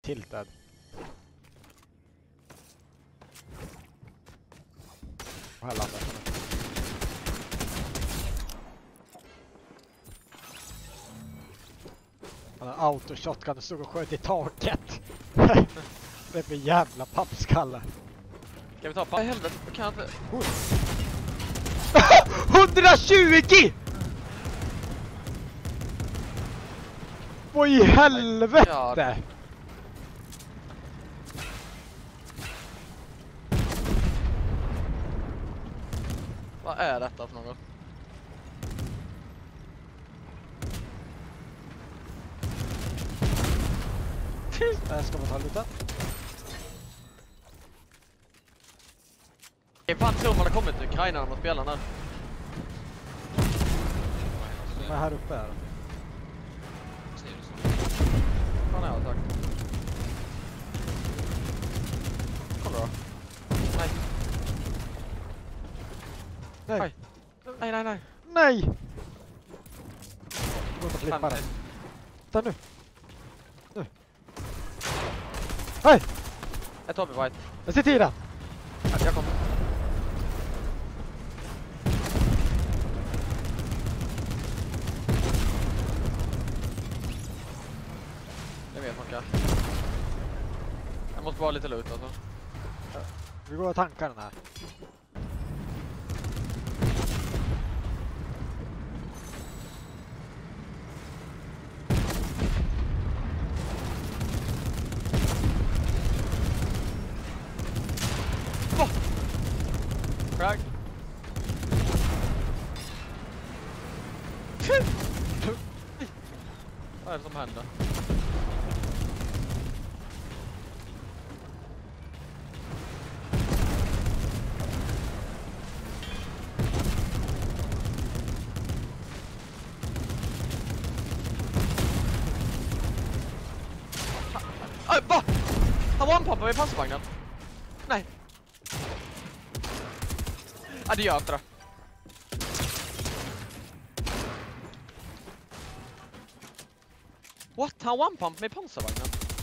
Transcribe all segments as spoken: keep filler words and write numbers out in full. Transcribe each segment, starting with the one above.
tiltad. Och här landar han. Han har autoshotgun och stod och sköt i taket. Det blir jävla pappskallar. Ska vi ta papp? Helvete, kan jag inte... hundratjugo! Vad i helvete! Vad är detta för något? Där ska man ta lite. Det är fan tror man har kommit till Ukraina och spelar där. De är här uppe här. Fan är jag tack. Kolla då. Nej. Nej. Nej. Nej, nej, nej. Nej! Du går inte flippa den. Ta nu. Nu. Hej! Jag tar mig white. Jag ser tiden. Jag kommer. Det vet man inte. Jag måste bara lite loot alltså. Vi går och tankar den här. Frag. Vad är det som händer? Aj, va? Han var en pappa vid pansarvagnen. Nej. Ja, det gör inte det. What? Han one pump med pansarvagnen?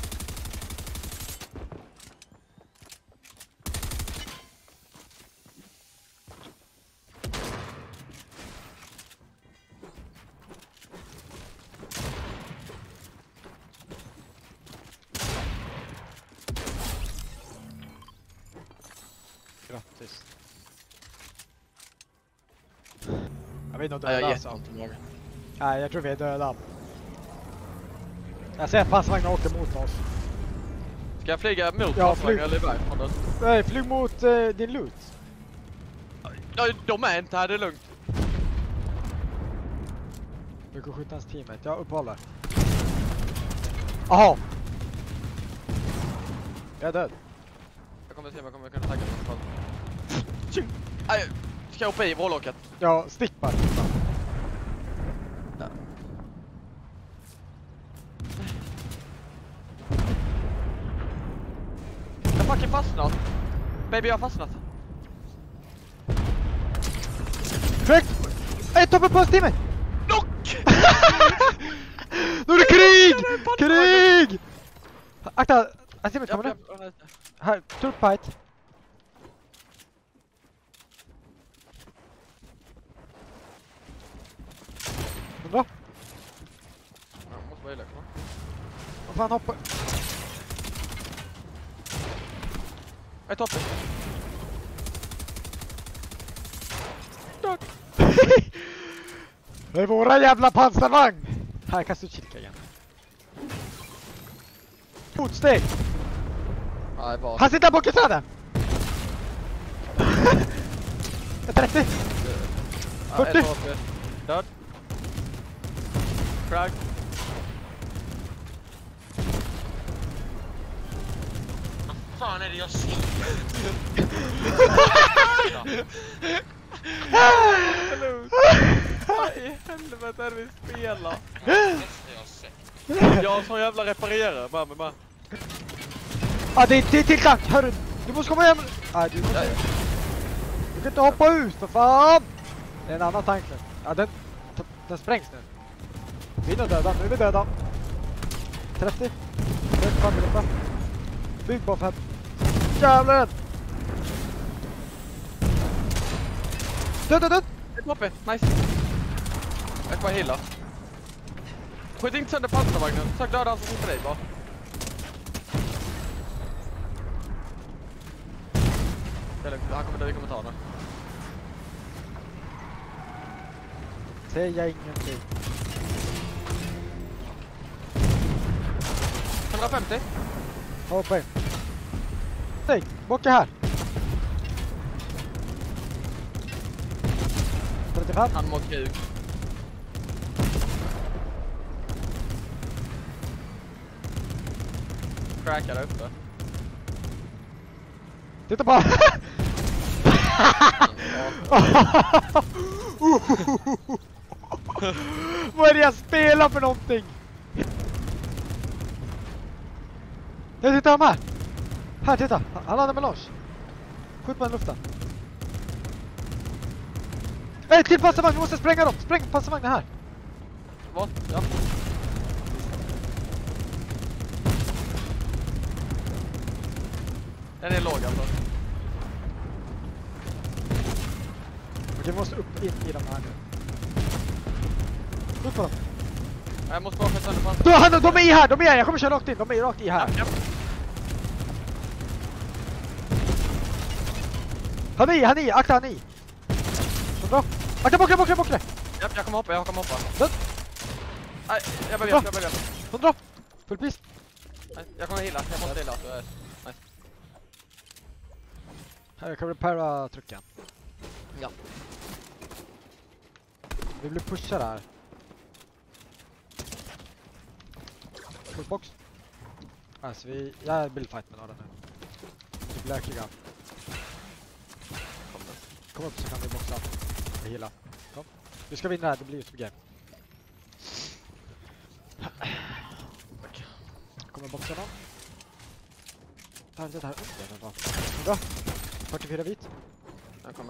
Grattis. Jag vet inte om Ja, jag döda är alltså. jätteont. Nej, jag tror vi är döda. Jag ser att pansarvagnen åker mot oss. Ska jag flyga mot Ja, pansarvagnen flyg. eller iväg från den? Nej, flyg mot eh, din loot. Ja, de är inte här, det är lugnt. Vi kan skjuta hans teamet. Jag uppehåller. Aha! Jag är död. Jag kommer se om jag kommer kunna tagga den i alla fall. Aj, ska jag hoppa i vrålåket? Ja, stick bara. Ja. Jag fucking fastnat. Baby, jag har fastnat. Korrekt! Ett toppen på teamet! Nock! Nu är det krig! Krig! Akta! Här teamet kommer nu. Här, turpite. Bra. Jag måste bara illa kvar. Vad fan hoppar? Jag är toppen. Det är våra jävla pansarvagn! Här kan du kika igen. Fotsteg! Nej, vad? Han sitter bak i träden! trettio! fyrtio! Död. Frag. Vad fan är det jag ser? Vad i helvete är det vi spelar? Det är det jag ser. Jag som jävla reparerare, bara med mig. Ja, det är till tillkant! Hörru! Du måste komma hem! Nej, du måste... Du kan inte hoppa ut, för fan! Det är en annan tank nu. Ja, den... Den sprängs nu. Vi är nog döda, nu är vi döda. trettio. uppe, där uppe. Bygg bara för... Jävlar! Död, död, död! Ett uppe, nice. Jag får hila. Skjut inte sönder pansarvagnen. Sök döda han som sitter dig bara. Det är lugnt, han kommer dö i kommentarerna. Säger jag ingenting. hundrafemtio. Hoppa in. Nej, bocka här. trettiofem. Han mår kuk. Crackar där uppe. Titta på. Vad är det jag spelar för någonting? Jag tittar här. Här, titta. Han landar med launch. Skjut på den luften. Nej, till pansarvagn. Vi måste spränga dem. Spräng pansarvagnen här. Vad? Ja. Den är låg alltså. Okej, vi måste upp in i de här nu. Skjut på dem. Jag måste bara få sönder pansar. De, han, de är i här, de är här. Jag kommer köra rakt in. De är rakt i här. Ja, ja. Han är i, han är i. Akta, han är i. Så bra. Akta, bockla, bockla, bockla. Ja, jag kommer hoppa, jag kommer hoppa. Död. Nej, jag behöver hjälp, jag behöver hjälp. Hundra. Full pist. Nej, jag kommer hila, jag måste hila. Så jag är... Nice. Här, jag kan repara trucken. Ja. Vi blir pushade här. Full box. Alltså vi... Jag är bildfight med några nu. Vi blir läkliga. Kom upp så kan vi boxa. Vi hila. Kom. Vi ska vinna här, det blir just game. Kommer boxa någon. Här, det här uppe då. Bra. fyrtiofyra vit. Jag kommer.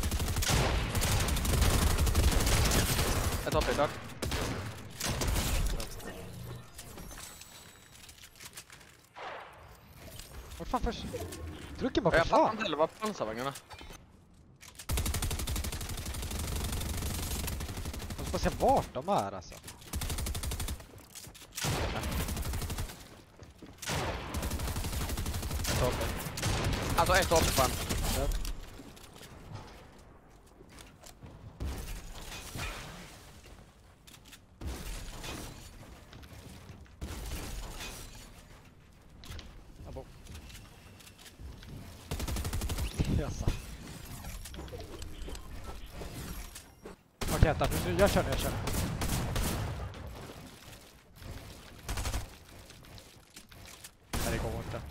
Ett hopp är klart. Vart fan först? Trucken bara Jag fattar försvann. inte heller vad pansarvagnarna. Jag måste bara se vart de är alltså. Ett hopp. Alltså ett hopp fan. Ja. Abo. Jassa. Okej, vänta. Nu, jag kör nu, jag kör. Nej, det går inte.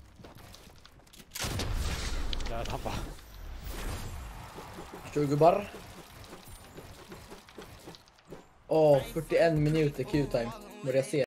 Död han bara. Förstår du gubbar? Åh, fyrtioen minuter Q-time. Börjar se.